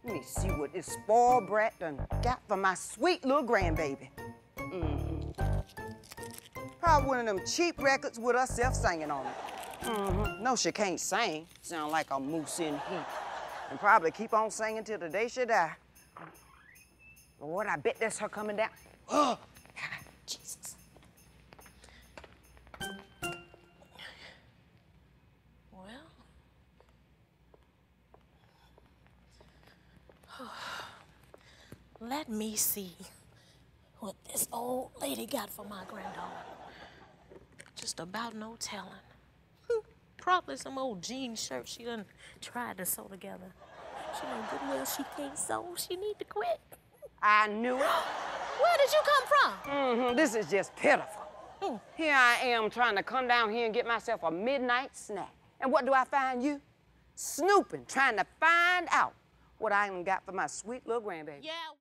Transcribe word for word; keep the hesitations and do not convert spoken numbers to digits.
Let me see what this spoiled brat done got for my sweet little grandbaby. Mm-hmm. Probably one of them cheap records with herself singing on it. Mm-hmm. No, she can't sing. Sound like a moose in heat. And probably keep on singing till the day she die. Lord, I bet that's her coming down. Oh, Jesus. Well, let me see what this old lady got for my granddaughter. Just about no telling. Probably some old jean shirt she done tried to sew together. She know good well she can't sew. She need to quit. I knew it. Where did you come from? Mm-hmm. This is just pitiful. Mm. Here I am trying to come down here and get myself a midnight snack. And what do I find you? Snooping, trying to find out what I even got for my sweet little grandbaby. Yeah.